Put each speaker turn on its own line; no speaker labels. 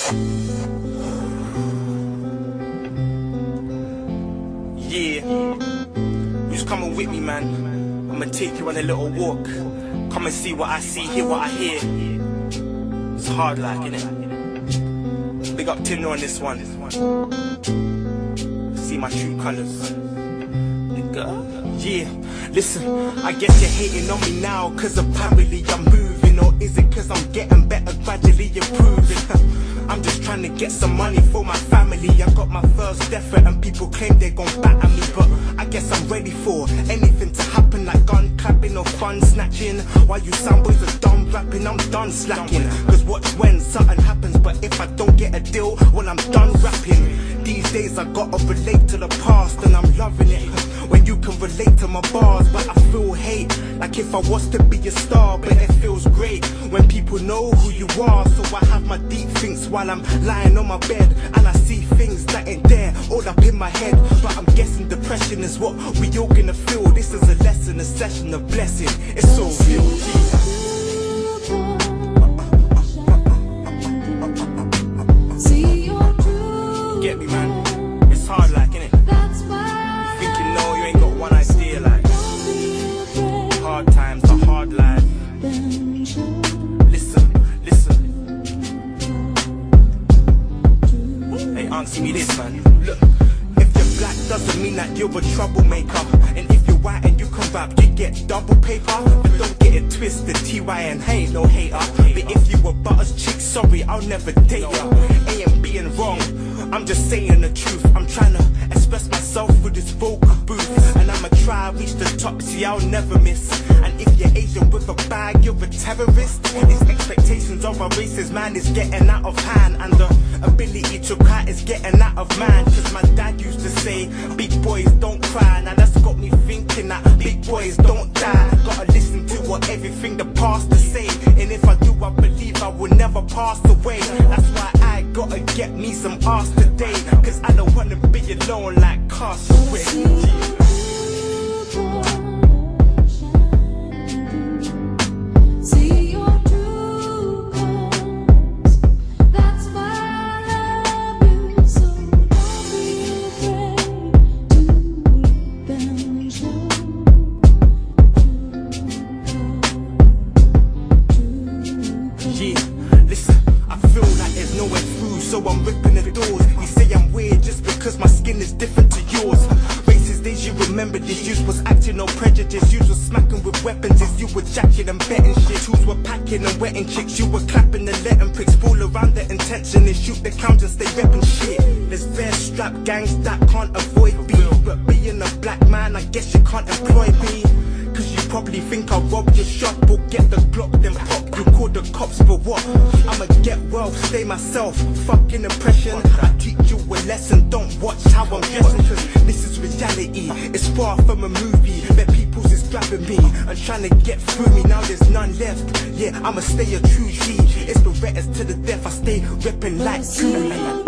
Yeah, just coming with me, man. I'ma take you on a little walk. Come and see what I see, hear what I hear. It's hard like, innit? Big up Tinder on this one. See my true colours. Yeah, listen, I guess you're hating on me now cause apparently I'm moving. Or is it cause I'm getting better, gradually improving? I'm just trying to get some money for my family. I got my first effort and people claim they're gon' batter me, but I guess I'm ready for anything to happen, like gun clapping or fun snatching. While you sound boys are done rapping, I'm done slacking. Cause watch when something happens, but if I don't get a deal, well I'm done rapping. These days I gotta relate to the past and I'm loving it. When you can relate to my bars, but I feel hate, like if I was to be a star. But it feels great when people know who you are. So I have my deep thinks while I'm lying on my bed, and I see things that ain't there all up in my head. But I'm guessing depression is what we all gonna feel. This is a lesson, a session, a blessing. It's so real. Get me, man? It's hard like, innit? Hard times, a hard life. Listen. Hey, answer me this, man. Look, if you're black doesn't mean that you're a troublemaker. And if you're white and you can rap, you get double paper. But don't get it twisted, TYN ain't no hater. But if you were Butter's chick, sorry, I'll never date ya. Ain't being wrong, I'm just saying the truth. I'm trying to express myself through this vocal booth, and I'ma try to reach the top, see I'll never miss. And if you're Asian with a bag, you're a terrorist. These expectations of our races, man, is getting out of hand. And the ability to cry is getting out of man. Cause my dad used to say, big boys don't cry. Now that's got me thinking that big boys don't die. Gotta listen to what everything the pastor say. And if I do, I believe I will never pass away. That's why I gotta get me some arse today. Cause I don't wanna be alone like Castaway. So I'm ripping the doors. You say I'm weird just because my skin is different to yours. Racist days, you remember this. You was acting no prejudice. You was smacking with weapons as you were jacking and betting shit. Tools were packing and wetting chicks. You were clapping and letting pricks fall around. The intention is shoot the count and stay repping shit. There's fair strap gangs that can't avoid beef, but being a black man, I guess you can't employ me. Cause you probably think I'll rob your shop or get the Glock, then pop. You call the cops for what? I'ma get wealth, stay myself, fucking impression. I teach you a lesson, don't watch how I'm dressing. Cause this is reality, it's far from a movie. Bet people's is grabbing me and trying to get through me. Now there's none left, yeah, I'ma stay a true G. It's Berettas to the death, I stay ripping like